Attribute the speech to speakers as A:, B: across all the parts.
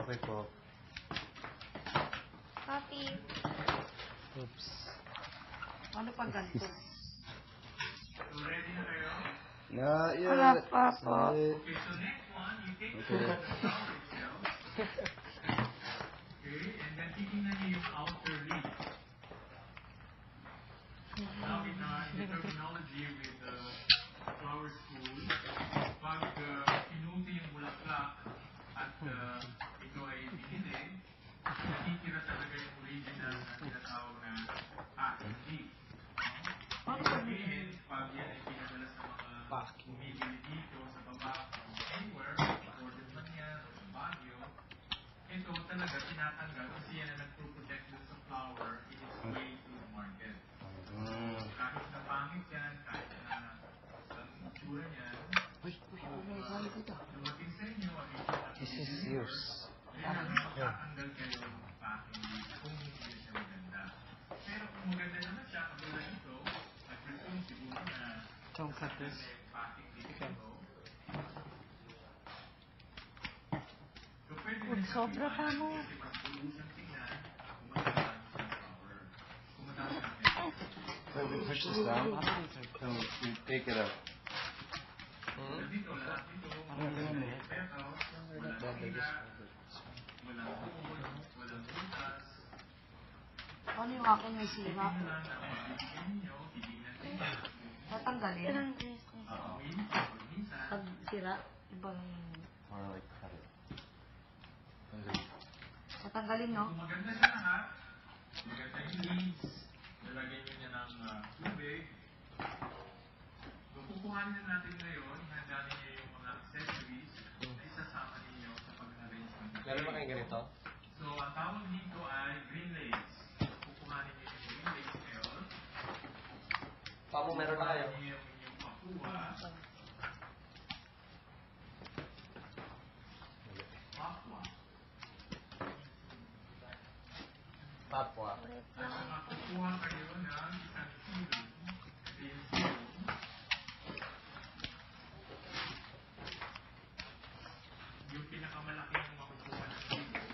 A: Okay po.
B: Copy.
A: Oops.
C: Ano pag ganito?
D: Ready na kayo?
A: Not yet.
B: Wala pa po.
D: Okay, so next one, you take the flower itself. Okay, and then titingnan niyo yung outer leaf. Now in the terminology with the flower school, pag pinuti yung bulaklak at ito ay pinili, natitira talaga yung original na tinatawag na packing leaf. Ibig sabihin, pag yan ay pinadala sa mga bumibili dito sa baba from anywhere, order man yan o sa Baguio, ito talaga tinatanggal kasi yan ang nagpo-protect dun sa flower in its way to the market. Kahit na pangit yan, kahit na ang itsura niyan, dumating sa inyo,
A: This is yours.
D: kaya makakatanggal kayo ng packing leaf kung hindi siya maganda. Pero kung maganda naman siya, katulad nito, nag-presume siguro na
C: Don't cut this.
D: packing leaf ito. So pwede rin siya
B: Sobra pa mo.
D: kasi mas gulo siyang tingnan kung matapos siyang flower. Kung matapos siyang
A: So we push this down, and we take it out.
D: dito, lahat dito, walang petals, walang hila, walang buhol, walang butas.
C: Ano yung akin may sira?
D: Tingnan lang na mabibigyan ninyo, titignan ninyo.
C: Tatanggalin?
D: Minsan,
C: Pag sira, ibang...
A: Or like cut it.
C: Tatanggalin, no?
D: kung maganda siya lahat, maganda yung leaves, nalagyan nyo niya ng tubig. So, kukuhanin na natin ngayon, ihanda ninyo yung mga accessories na isasama ninyo sa pag-arrange ng bouquet.
E: Meron ba kayong ganito?
D: So, ang tawag dito ay green lace. Kukuhanin niyo yung green lace ngayon.
E: Pamo meron na kayo.
D: Kukuhanin niyo yung inyong papua. Papua.
E: Papua.
D: At saka kukuha kayo ng isang silong. Ito yung silong. Yung pinakamalaking makukuha ng silong.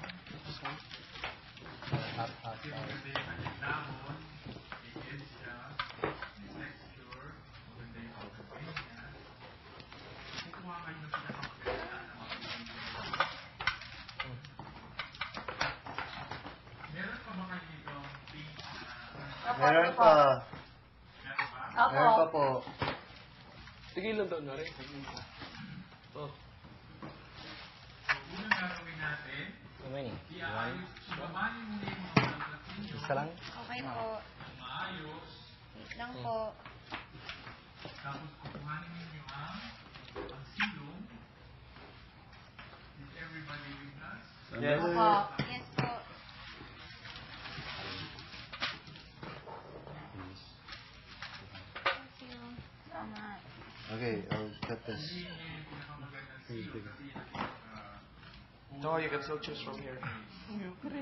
D: Kasi maganda yung kanyang dahon, may edge siya, may texture, maganda yung pagkakay niya. Kukuha kayo ng pinakamaganda na makukuha niyo. Meron pa ba kayo dito pink na...
A: Meron pa.
D: Meron pa?
A: Meron pa po.
E: Sige lang doon na rin. Oh.
D: So, unang gagawin natin,
E: Kamay.
D: ibabahin muna yung mga bulaklak ninyo.
A: Isa lang?
B: Okay po.
D: Maayos.
B: Wait lang po.
D: Tapos kukuhanin ninyo ang silong. Is everybody with us?
A: Yes.
C: Opo.
B: Yes po. Thank you so much.
A: Okay, I'll cut this.
D: Hindi niya yung pinakamagandang silong kasi yan ang
E: No, you can still choose from here.